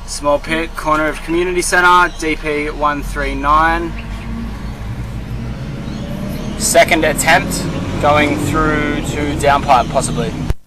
Small pit, corner of community centre, DP 139. Second attempt, going through to downpipe possibly.